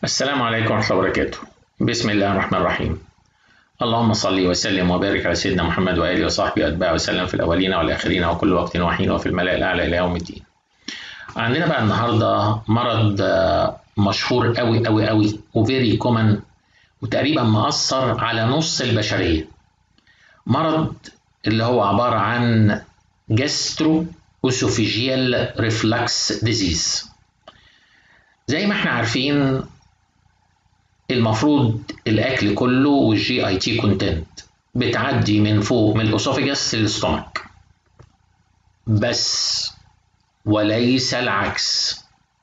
السلام عليكم ورحمة الله وبركاته. بسم الله الرحمن الرحيم. اللهم صل وسلم وبارك على سيدنا محمد وآله وصحبه وأتباعه وسلم في الأولين والآخرين وكل وقت وحين وفي الملأ الأعلى إلى يوم الدين. عندنا بقى النهاردة مرض مشهور قوي قوي قوي وفيري كومن وتقريبا مأثر على نص البشرية. مرض اللي هو عبارة عن Gastro-esophageal reflux disease. زي ما احنا عارفين المفروض الاكل كله والجي اي تي كونتنت بتعدي من فوق من الاسوفيجاس للستومك بس وليس العكس.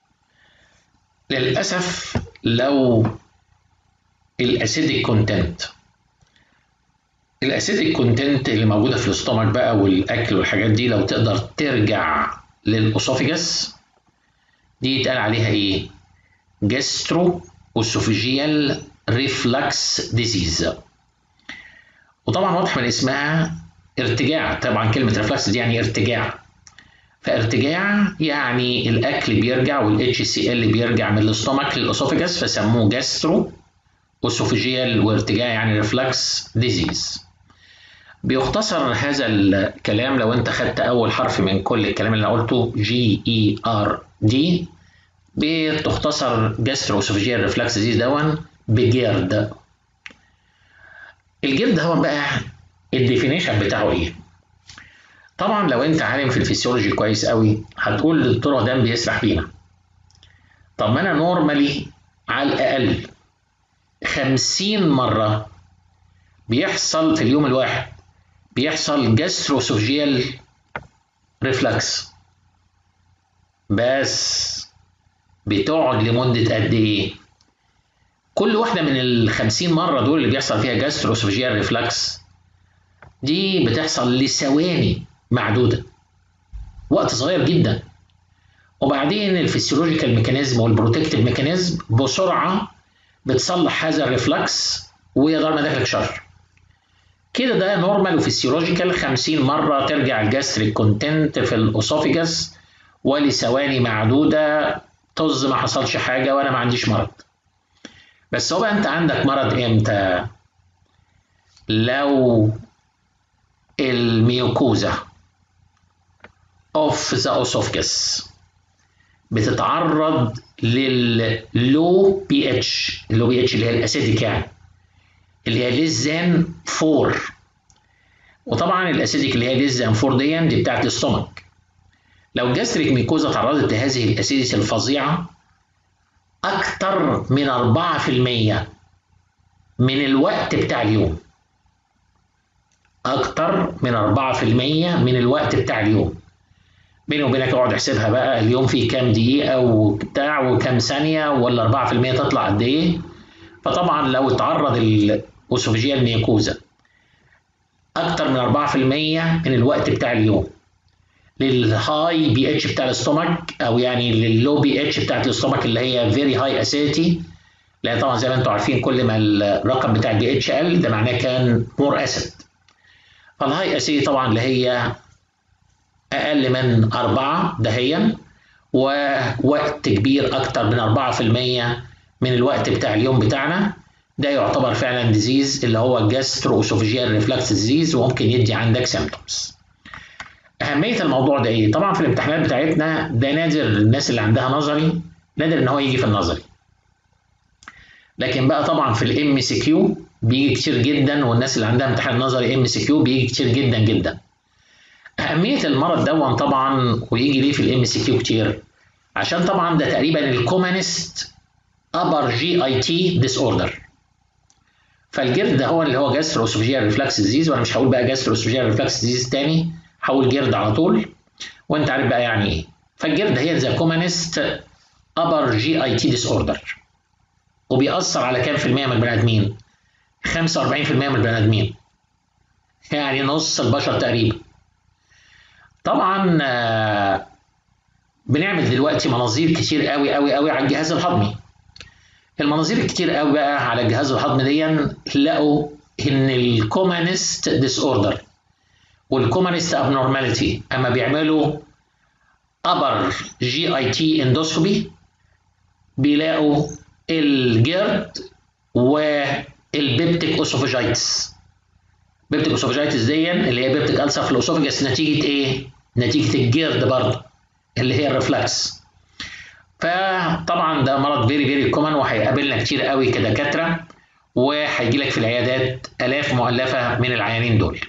للاسف لو الاسيديك كونتنت اللي موجوده في الاستومك بقى والاكل والحاجات دي لو تقدر ترجع للاسوفيجاس دي يتقال عليها ايه؟ Gastro-esophageal reflux disease. وطبعا واضح من اسمها ارتجاع، طبعا كلمة ريفلكس دي يعني ارتجاع، فارتجاع يعني الأكل بيرجع والاتش سي ال بيرجع من الاستومك للأسوفيجاس فسموه جاسترو اسوفيجيال، وارتجاع يعني ريفلكس ديزيز. بيختصر هذا الكلام لو انت خدت أول حرف من كل الكلام اللي أنا قلته GERD بتختصر جاسترو-اسوفاجيال ريفلكس ديزيز دون بجيرد. الجيرد هو بقى الديفينيشن بتاعه ايه؟ طبعا لو انت عالم في الفسيولوجي كويس قوي هتقول الدكتور وهدان بيسرح بينا. طب ما انا نورمالي على الاقل 50 مره بيحصل في اليوم الواحد بيحصل جاسترو-اسوفاجيال ريفلكس، بس بتقعد لمدة قد إيه؟ كل واحدة من ال50 مرة دول اللي بيحصل فيها جاسترو-اسوفاجيال ريفلكس دي بتحصل لثواني معدودة، وقت صغير جدا، وبعدين الفسيولوجيكال ميكانيزم والبروتكتيف ميكانيزم بسرعة بتصلح هذا الريفلكس ويقدر ما داخلك شر. كده ده نورمال وفسيولوجيكال 50 مرة ترجع الجاستريك كونتنت في الأسوفيجاس ولثواني معدودة طز ما حصلش حاجة وأنا ما عنديش مرض. بس هو بقى أنت عندك مرض إمتى؟ لو الميوكوزا اوف ذا اسوفجس بتتعرض لللو بي اتش، اللو بي اتش اللي هي الاسيديك يعني اللي هي less than 4، وطبعا الاسيديك اللي هي less than 4 دي بتاعت الاستومك. لو الجاستريك ميكوزا تعرضت لهذه الاسيديتي الفظيعه اكتر من 4% من الوقت بتاع اليوم، اكتر من 4% من الوقت بتاع اليوم، بيني وبينك اقعد احسبها بقى اليوم فيه كام دقيقه وبتاع وكام ثانيه ولا 4% تطلع قد ايه. فطبعا لو اتعرض الاسوفاجيال ميكوزا اكتر من 4% من الوقت بتاع اليوم للهاي بي اتش بتاع الاستومك او يعني لللو بي اتش بتاعت الاستومك اللي هي فيري هاي اسيديتي، لان طبعا زي ما انتم عارفين كل ما الرقم بتاع البي اتش قل ده معناه كان مور اسيد. فالهاي اسيديتي طبعا اللي هي اقل من 4 دهيا ووقت كبير اكتر من 4% من الوقت بتاع اليوم بتاعنا، ده يعتبر فعلا ديزيز اللي هو جاسترو-اسوفاجيال ريفلكس ديزيز وممكن يدي عندك سيمبتومز. أهمية الموضوع ده إيه؟ طبعًا في الامتحانات بتاعتنا ده نادر الناس اللي عندها نظري، نادر إن هو يجي في النظري. لكن بقى طبعًا في الام سي كيو بيجي كتير جدًا، والناس اللي عندها امتحان نظري ام سي كيو بيجي كتير جدًا جدًا. أهمية المرض دون طبعًا ويجي ليه في الام سي كيو كتير؟ عشان طبعًا ده تقريبًا الكومنست upper GI disorder. فالجرد ده هو اللي هو جاسترو-اسوفاجيال ريفلكس ديزيز، وأنا مش هقول بقى جاسترو-اسوفاجيال ريفلكس ديزيز تاني، هقول جرد على طول وانت عارف بقى يعني ايه. فالجرد هي ذا كومنست ابر جي اي تي ديس اوردر، وبيأثر على كام في المية من البني ادمين؟ 45% من البني ادمين، يعني نص البشر تقريبا. طبعا بنعمل دلوقتي مناظير كتير قوي قوي قوي على الجهاز الهضمي. المناظير الكتير قوي بقى على الجهاز الهضمي دي لقوا ان الكومنست ديس اوردر والكومنست ابنورماليتي اما بيعملوا upper GI اندوسكوبي بيلاقوا الجيرد والبيبتيك اوسوفاجيتس. بيبتيك اوسوفاجيتس دي اللي هي بيبتيك ألسر في الاسوفجس نتيجه ايه؟ نتيجه الجيرد برضه اللي هي الريفلكس. فطبعا ده مرض فيري كومن وهيقابلنا كتير قوي كدكاتره، وهيجي لك في العيادات الاف مؤلفه من العيانين دول.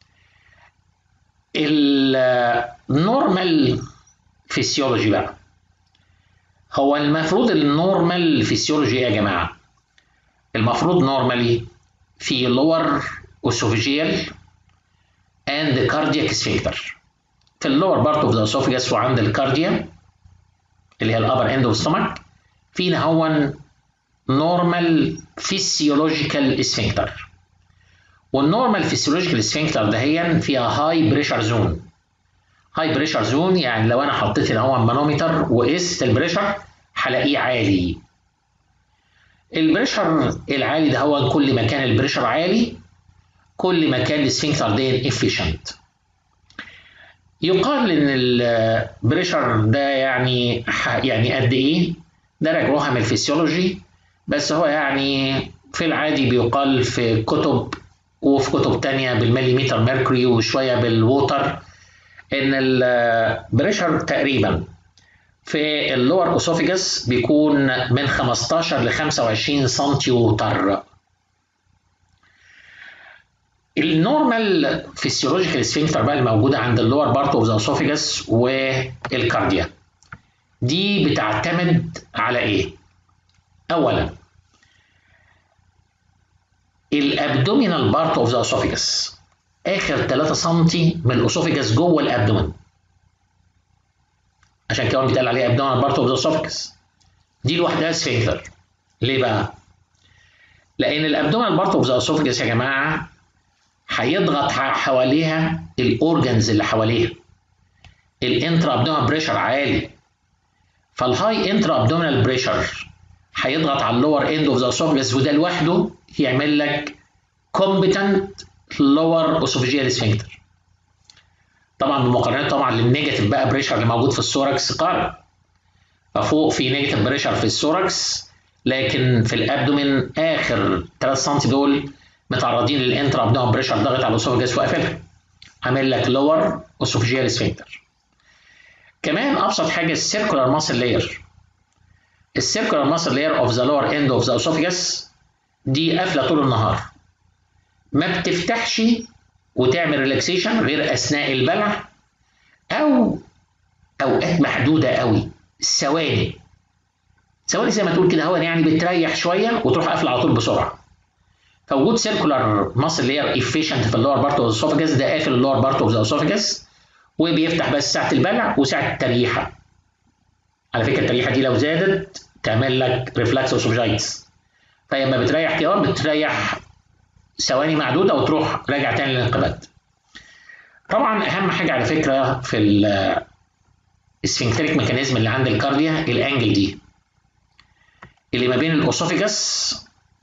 النورمال فيسيولوجي بقى، هو المفروض النورمال فيسيولوجي يا جماعه، المفروض نورمالي في lower esophageal and cardiac sphincter. في اللور بارت اوف ذا esophagus وعند الكارديا اللي هي الابر اند اوف stomach فينا هو نورمال فيسيولوجيكال سفنكتر. والنورمال فيسيولوجيكال سفنكتر دهيا فيها هاي بريشر زون. هاي بريشر زون يعني لو انا حطيت هنا هو مانومتر وقست البريشر هلاقيه عالي. البريشر العالي ده هو كل ما كان البريشر عالي كل ما كان السفنكتر ده افيشنت. يقال ان البريشر ده يعني قد ايه؟ ده راجعوها من الفسيولوجي، بس هو يعني في العادي بيقال في كتب وفي كتب تانية بالمليمتر ميركوري وشوية بالووتر ان البريشر تقريبا في اللور اوسوفيجاس بيكون من 15 ل 25 سنتيوتر. النورمال فيسيولوجيكال سفنكتر بقى الموجوده عند اللور بارت اوف ذا اوسوفيجاس والكارديا دي بتعتمد على ايه؟ اولا الابدومينال بارت اوف ذا اوسوفيجاس، اخر 3 سم من الاوسوفيجاس جوه الابدومين، عشان كده بيتقال عليه ابدومينال بارت اوف ذا اوسوفيجاس، دي لوحدها سفنكتر. ليه بقى؟ لان الابدومينال بارت اوف ذا اوسوفيجاس يا جماعه هيضغط حواليها الاورجنز اللي حواليها. الانترا ابدومينال بريشر عالي، فالهاي انترا ابدومينال بريشر هيضغط على اللور اند اوف ذا اسوفجس، وده لوحده يعمل لك كومبتنت لور اسوفجيال سفنكتر. طبعا بمقارنه طبعا للنيجاتيف بقى بريشر اللي موجود في السوركس قارن. ففوق في نيجاتيف بريشر في السوركس، لكن في الابدومين اخر 3 سم دول متعرضين للانترا ابدومينال بريشر ضاغط على الاسوفجس وقافلها، عامل لك لور اسوفجيال سفنكتر. كمان ابسط حاجه السيركولار ماسل لاير. السيركولار ماسل لاير اوف ذا لور اند اوف ذا اسوفجس دي قافله طول النهار، ما بتفتحش وتعمل ريلاكسيشن غير اثناء البلع او اوقات محدوده قوي، ثواني زي ما تقول كده، هو يعني بتريح شويه وتروح قافله على طول بسرعه. فوجود سيركولار ماسل لاير افيشنت في اللور بارت اوف ذا اسوفجس ده قافل اللور بارت اوف ذا اسوفجس وبيفتح بس ساعه البلع وساعه التريحه. على فكره التريحه دي لو زادت تعمل لك ريفلكس اوسوفجايتس، فلما بتريح كده بتريح ثواني معدوده وتروح راجع تاني للانقباض. طبعا اهم حاجه على فكره في السفنكتريك ميكانيزم اللي عند الكارديا الانجل دي اللي ما بين الاسوفجس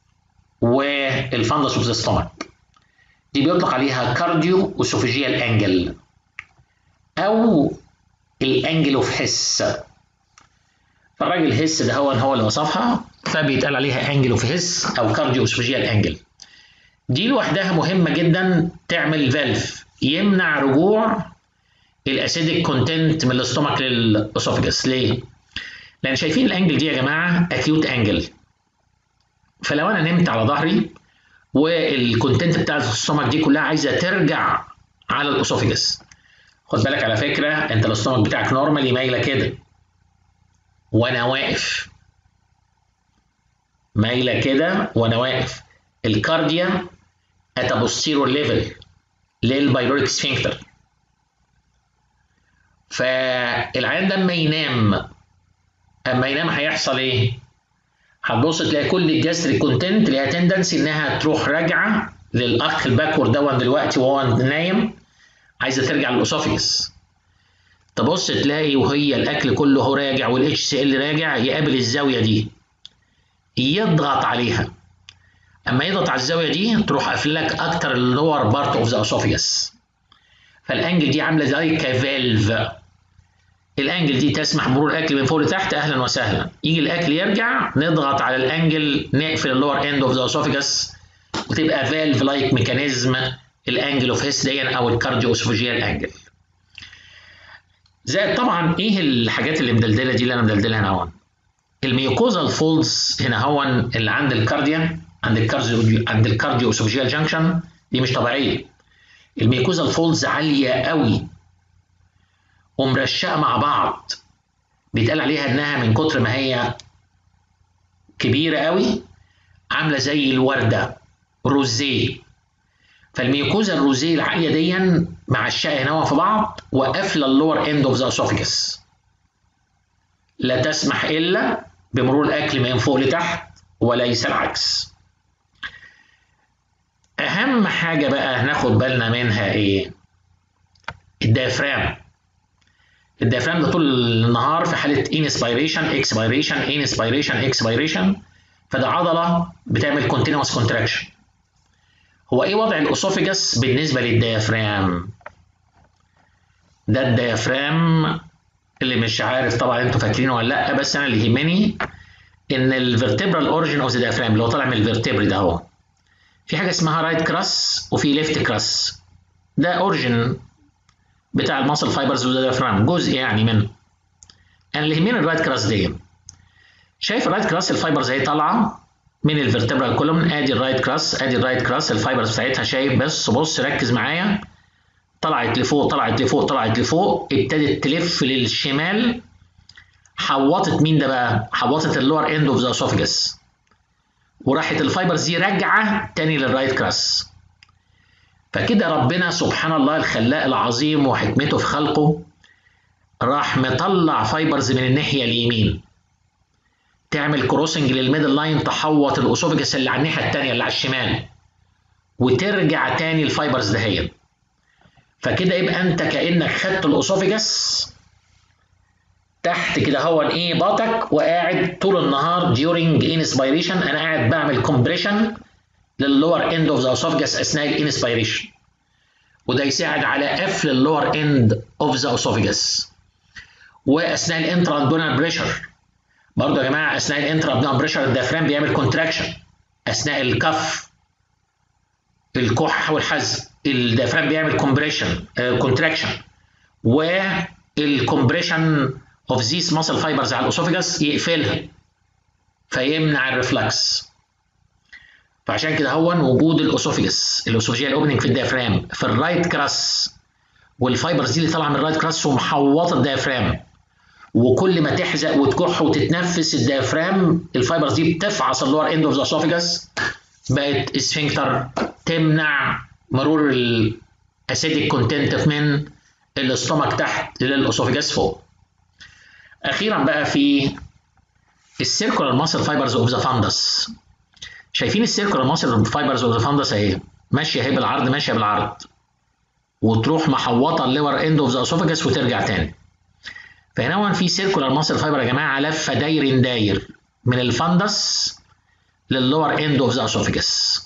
والفندس اوف ذا ستومك، دي بيطلق عليها كارديو اسوفجيال انجل او الانجل اوف هيس. فالراجل هيس ده هو اللي وصفها، فبيتقال عليها انجل اوف هيس او كارديو اسوفجيال انجل. دي لوحدها مهمه جدا تعمل فالف يمنع رجوع الاسيديك كونتنت من الاستومك للاسوفجس. ليه؟ لان شايفين الانجل دي يا جماعه اكيوت انجل، فلو انا نمت على ظهري والكونتنت بتاع الاستومك دي كلها عايزه ترجع على الاسوفجس، خد بالك على فكره انت الاستومك بتاعك نورمالي مايله كده وانا واقف، مايله كده وانا واقف. الكارديا ات بوستيرور ليفل للبايلوريك سفنكتر، فالعيان ده اما ينام هيحصل ايه؟ هتبص تلاقي كل الجاستريك كونتنت ليها تندنسي انها تروح راجعه للاخ الباكورد دون دلوقتي وهو نايم، عايزه ترجع للاسوفيس. تبص تلاقي وهي الاكل كله هو راجع والاتش سي ال راجع، يقابل الزاويه دي يضغط عليها، اما يضغط على الزاويه دي تروح قافل لك اكتر اللور بارت اوف ذا اسوفيس. فالانجل دي عامله زي كفالف الانجل دي تسمح بمرور الاكل من فوق لتحت، اهلا وسهلا. يجي الاكل يرجع، نضغط على الانجل، نقفل اللور اند اوف ذا اسوفيجاس، وتبقى فالف لايك ميكانيزم الانجل اوف هيس دي او الكارديو اسوفيجيال انجل. زائد طبعا ايه الحاجات اللي مدلدله دي اللي انا مدلدلها هنا هون؟ الميوكوزال فولدز هنا هون اللي عند الكارديا، عند الكارديو اسوفيجيال جانكشن، دي مش طبيعيه. الميوكوزال فولدز عاليه قوي ومرشقه مع بعض، بيتقال عليها انها من كتر ما هي كبيره قوي عامله زي الورده روزيه. فالميوكوزا الروزيه العاليه دي مع الشقه هنا في بعض وقافله اللور اند اوف ذا اسوفيجاس، لا تسمح الا بمرور الاكل من فوق لتحت وليس العكس. اهم حاجه بقى ناخد بالنا منها ايه؟ الديافرام. الديافرام ده طول النهار في حاله انسبيريشن اكسبيريشن انسبيريشن اكسبيريشن، فده عضله بتعمل كونتينوس كونتراكشن. هو ايه وضع الاسوفيجاس بالنسبه للديافرام؟ ده الديافرام اللي مش عارف طبعا انتوا فاكرينه ولا لا، بس انا اللي يهمني ان الفيرتبرال اوريجن اوف ذا ديافرام اللي هو طالع من الفيرتبري ده اهو، في حاجه اسمها رايت كراس وفي ليفت كراس. ده اوريجن بتاع الماسل فايبرز اوف ذا ديافرام، جزء يعني منه. انا اللي يهمني الرايت كراس دي. شايف الرايت كراس الفايبرز اهي طالعه من الفيرتبرال كولوم، ادي الرايت كراس، ادي الرايت كراس الفايبرز بتاعتها، شايف؟ بس بص ركز معايا، طلعت لفوق طلعت لفوق طلعت لفوق، ابتدت تلف للشمال، حوطت مين ده بقى؟ حوطت اللور اند اوف ذا اسوفيجاس، وراحت الفايبرز دي راجعه تاني للرايت كراس. فكده ربنا سبحان الله الخلاق العظيم وحكمته في خلقه راح مطلع فايبرز من الناحيه اليمين تعمل كروسنج للميدل لاين، تحوط الاسوفيجاس اللي على الناحيه الثانيه اللي على الشمال، وترجع تاني الفايبرز دهيت. فكده يبقى انت كانك خدت الاسوفيجاس تحت كده هو ايه باطك، وقاعد طول النهار during inspiration انا قاعد بعمل compression لللور اند اوف ذا اسوفيجاس اثناء الانسبيريشن، وده يساعد على قفل اللور اند اوف ذا اسوفيجاس. واثناء الانترا بريشر برضه يا جماعه، اثناء الانترا بريشر الديافرام بيعمل كونتراكشن. اثناء الكف الكح والحزم الديافرام بيعمل كومبريشن كونتراكشن، والكومبريشن اوف ذيس ماسل فايبرز على الاسوفيجاس يقفلها فيمنع الريفلكس. فعشان كده هو وجود الاسوفيجاس الاسوفيجيال اوبننج في الديافرام في الرايت كراس، والفايبرز دي اللي طالعه من الرايت كراس ومحوطه الديافرام، وكل ما تحزق وتكح وتتنفس الديافرام الفايبرز دي بتفعص اللور اند اوف ذا اسوفيجاس، بقت اسفنكتر تمنع مرور الاسيديك كونتنت من الاستومك تحت للاسوفيجاس فوق. اخيرا بقى في السيركولار ماسل فايبرز اوف ذا فاندس. شايفين السيركولار ماسل فايبرز اوف ذا فاندس اهي ماشيه اهي بالعرض، ماشيه بالعرض، وتروح محوطه اللور اند اوف ذا اسوفيجاس وترجع تاني. فهنا في سيركولار ماسل فايبر يا جماعه لفه داير من الفاندس لللور اند اوف ذا اسوفيجاس.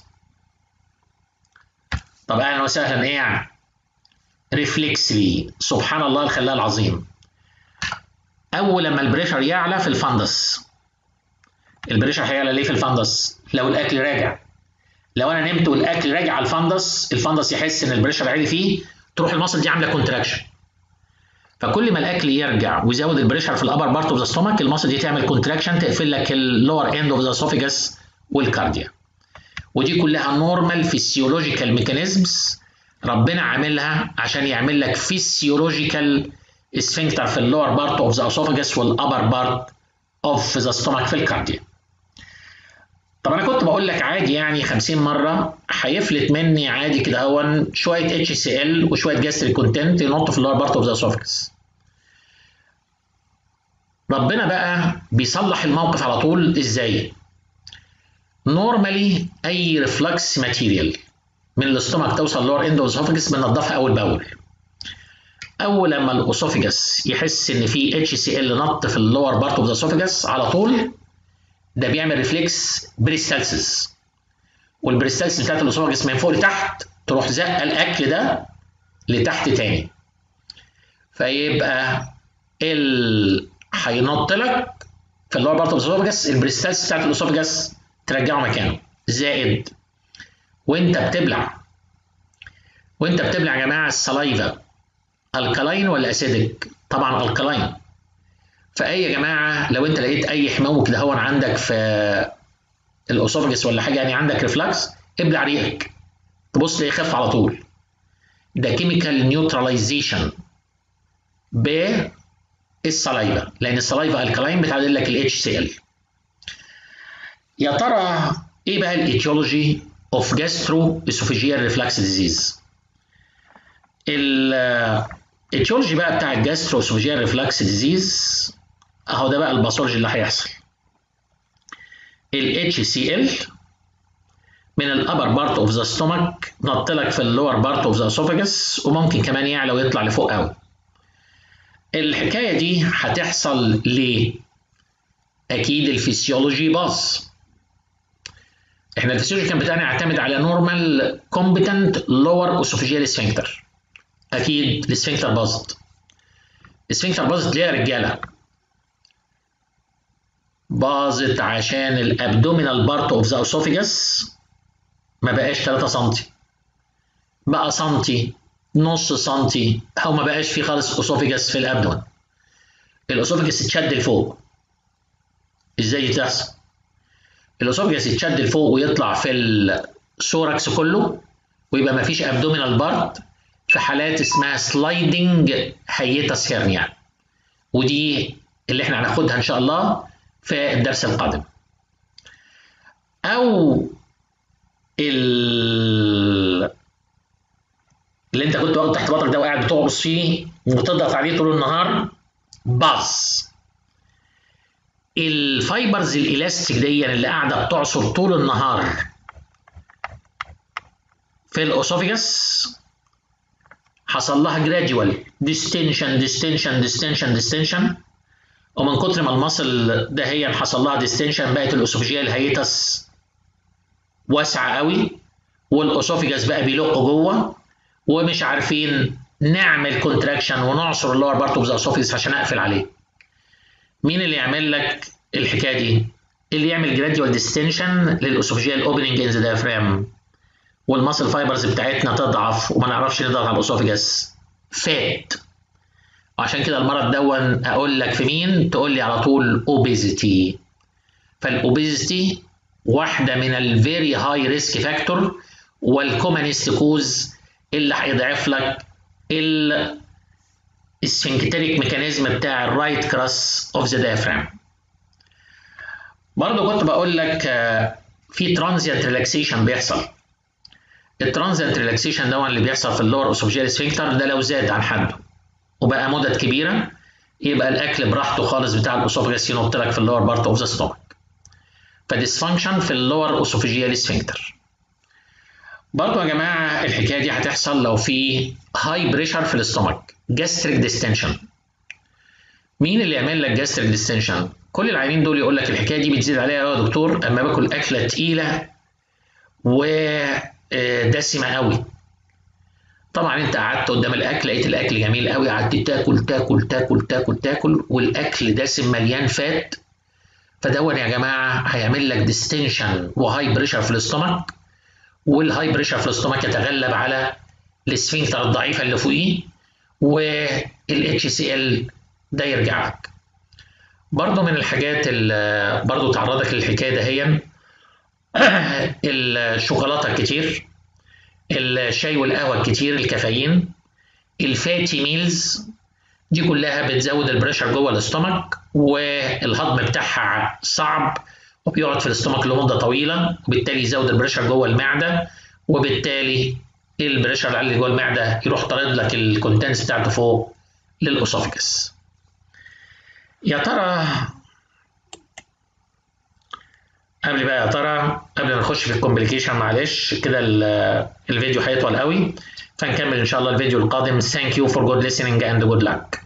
طب اهلا وسهلا، ايه يعني؟ ريفلكسلي سبحان الله الخلاق العظيم. اول لما البريشر يعلى في الفندس، البريشر هيعلى ليه في الفندس؟ لو الاكل راجع. لو انا نمت والاكل راجع على الفندس يحس ان البريشر عالي فيه، تروح المصل دي عامله كونتراكشن. فكل ما الاكل يرجع ويزود البريشر في الابر بارت اوف ذا ستومك، المصل دي تعمل كونتراكشن تقفل لك اللور اند اوف ذا اسوفيجاس والكارديا. ودي كلها نورمال فيسيولوجيكال ميكانيزمز ربنا عاملها عشان يعمل لك فيسيولوجيكال اسفنكتر في اللور بارت اوف ذا اسوفاجس والابر بارت اوف ذا ستومك في الكارديا. طب انا كنت بقول لك عادي يعني 50 مره هيفلت مني عادي كده هون شويه اتش سي ال وشويه جاستريك كونتنت ينطوا في اللور بارت اوف ذا اسوفاجس. ربنا بقى بيصلح الموقف على طول ازاي؟ نورمالي اي ريفلكس ماتيريال من الاستومك توصل لور اند اوف ذا اسوفاجس بننضفها اول باول. اول لما الاسوفاجس يحس ان في اتش سي ال نط في اللور بارت اوف ذا اسوفاجس على طول ده بيعمل ريفلكس بريستالسيس، والبريستالسيس بتاعت الاسوفاجس من فوق لتحت تروح زقه الاكل ده لتحت تاني، فيبقى هينط لك في اللور بارت اوف الاسوفجس، البريستالس بتاعت الاسوفجس ترجعه مكانه. زائد وانت بتبلع يا جماعه السلايفا الكلاين ولا اسيدك؟ طبعا الكلاين. فاي يا جماعه لو انت لقيت اي حموم كده هون عندك في الاسوفجس ولا حاجه، يعني عندك ريفلكس، ابلع ريقك تبص تلاقيه خف على طول. ده كيميكال نيوتراليزيشن بالسلايفا، لان السلايفا الكلاين بتعادل لك الاتش سي ال. يا ترى ايه بقى الايتيولوجي اوف جاسترو اسوفيجيال ريفلكس ديزيز؟ الايتيولوجي بقى بتاع الجاسترو اسوفيجيال ريفلكس ديزيز اهو، ده بقى الباثولوجي اللي هيحصل. الاتش سي ال من الابر بارت اوف ذا ستومك نط لك في اللور بارت اوف ذا اسوفاجس، وممكن كمان يعلى ويطلع لفوق قوي. الحكايه دي هتحصل ليه؟ اكيد الفسيولوجي باظ. احنا الفسيولوجي كان بتاعنا يعتمد على نورمال كومبتنت لور اسوفيجيال سفنكتر. اكيد السفنكتر باظت. السفنكتر باظت ليه يا رجاله؟ باظت عشان الابدومينال بارت اوف ذا اسوفيجس ما بقاش 3 سم، بقى سنتي، نص سنتي، او ما بقاش في خالص اسوفيجس في الابدون. الاسوفيجس اتشد لفوق. ازاي تحصل؟ الاسوفيجس يتشد لفوق ويطلع في السوركس كله ويبقى ما فيش ابدومينال بارت، في حالات اسمها سلايدنج هيتس هيرنيا، ودي اللي احنا هناخدها ان شاء الله في الدرس القادم. او اللي انت كنت واخد تحت بطنك ده وقاعد بتقرص فيه وتضغط عليه طول النهار، باظ. الفايبرز الالاستيك دي اللي قاعده بتعصر طول النهار في الاسوفيجس حصل لها جراديوال ديستنشن ديستنشن ديستنشن ديستنشن، ومن كتر ما المصل ده هي حصل لها ديستنشن بقت الاسوفيجيال هيتس واسعه قوي، والاسوفيجس بقى بيلق جوه، ومش عارفين نعمل كونتراكشن ونعصر اللور بارت اوف ذا اسوفيجس عشان اقفل عليه. مين اللي يعمل لك الحكايه دي؟ اللي يعمل جراديوال ديستنشن للاسوفيجيال اوبننج ان ذا دايفرام، والماسل فايبرز بتاعتنا تضعف وما نعرفش نضغط على الاسوفيجس، فات. وعشان كده المرض دون اقول لك في مين؟ تقول لي على طول اوبيزيتي. فالاوبيزيتي واحده من الفيري هاي ريسك فاكتور والكومنست كوز اللي هيضعف لك السفنكتريك ميكانيزم بتاع الرايت كراس اوف ذا دايفرام. برضه كنت بقول لك في ترانزيانت ريلاكسيشن بيحصل. الترانزيانت ريلاكسيشن ده اللي بيحصل في اللور اسوفيجيال سفنكتر ده لو زاد عن حده وبقى مدد كبيره يبقى الاكل براحته خالص بتاع الاسوفيجاس ينط لك في اللور بارت اوف ذا ستومك. فديسفانكشن في اللور اسوفيجيال سفنكتر. برضه يا جماعه الحكايه دي هتحصل لو في هاي بريشر في الاستومك، جاستريك ديستنشن. مين اللي يعمل لك جاستريك ديستنشن؟ كل العيانين دول يقول لك الحكايه دي بتزيد عليها يا دكتور اما باكل اكله تقيله ودسمه قوي. طبعا انت قعدت قدام الاكل لقيت الاكل جميل قوي، قعدت تاكل تاكل تاكل تاكل تاكل والاكل دسم مليان فات، فدون يا جماعه هيعمل لك ديستنشن وهاي بريشر في الاستومك، والهاي بريشر في الاستومك يتغلب على السفنكتر الضعيفه اللي فوقيه، والاتش سي ال ده يرجع لك. برضه من الحاجات اللي برضه تعرضك للحكايه دهيا الشوكولاته الكتير، الشاي والقهوه الكتير، الكافيين، الفاتي ميلز، دي كلها بتزود البريشر جوه الاستومك، والهضم بتاعها صعب وبيقعد في الاستومك لمده طويله، وبالتالي يزود البريشر جوه المعده، وبالتالي البريشر اللي جوه المعده يروح طارد لك الكونتنس بتاعته فوق للاسوفجس. يا ترى قبل ما نخش في الكومبليكيشن، معلش كده الفيديو هيطول قوي، فنكمل ان شاء الله الفيديو القادم. Thank you for good listening and good luck.